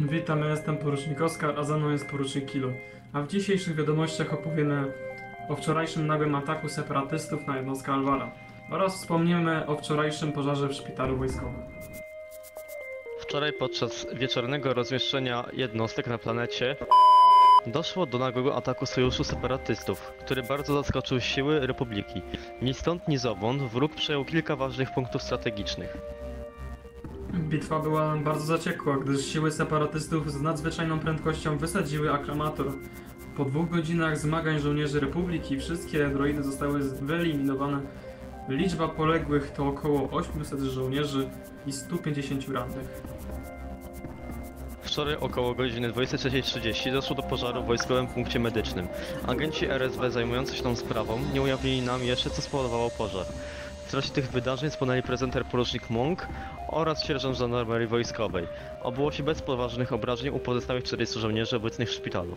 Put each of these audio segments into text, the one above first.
Witam, ja jestem porucznik Oskar, a za mną jest porucznik Kilo. A w dzisiejszych wiadomościach opowiemy o wczorajszym nagłym ataku separatystów na jednostkę Alvara oraz wspomnimy o wczorajszym pożarze w szpitalu wojskowym. Wczoraj podczas wieczornego rozmieszczenia jednostek na planecie doszło do nagłego ataku sojuszu separatystów, który bardzo zaskoczył siły Republiki. Ni stąd, ni zowąd wróg przejął kilka ważnych punktów strategicznych. Bitwa była bardzo zaciekła, gdyż siły separatystów z nadzwyczajną prędkością wysadziły akramator. Po 2 godzinach zmagań żołnierzy Republiki wszystkie droidy zostały wyeliminowane. Liczba poległych to około 800 żołnierzy i 150 rannych. Wczoraj około godziny 23:30 doszło do pożaru w wojskowym punkcie medycznym. Agenci RSW zajmujący się tą sprawą nie ujawnili nam jeszcze, co spowodowało pożar. W trakcie tych wydarzeń spłonęli prezenter porucznik Monk oraz sierżant żandarmerii wojskowej. Obyło się bez poważnych obrażeń u pozostałych 40 żołnierzy obecnych w szpitalu.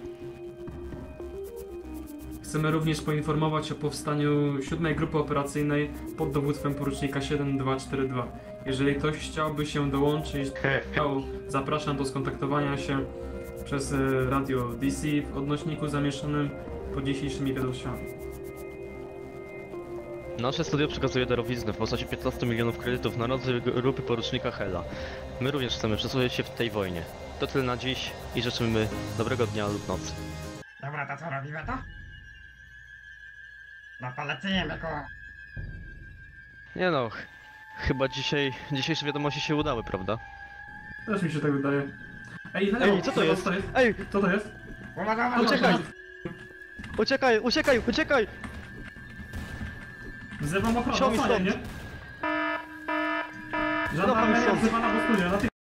Chcemy również poinformować o powstaniu 7. Grupy Operacyjnej pod dowództwem porucznika 7242. Jeżeli ktoś chciałby się dołączyć, zapraszam do skontaktowania się przez radio DC w odnośniku zamieszczonym pod dzisiejszymi wiadomościami. Nasze studio przekazuje darowiznę w postaci 15 milionów kredytów na rozwój grupy porucznika Hela. My również chcemy przysłużyć się w tej wojnie. To tyle na dziś i życzymy dobrego dnia lub nocy. Dobra, to co robimy to? No to lecimy go. Nie no, chyba dzisiejsze wiadomości się udały, prawda? Też mi się tak wydaje. Ej, Co to jest? Ej, Co to jest? uciekaj! Uciekaj, uciekaj, uciekaj! Wzywam ochronę, Siomi osłaniaj stąd. mnie! Żandarmeria wzywana do studia,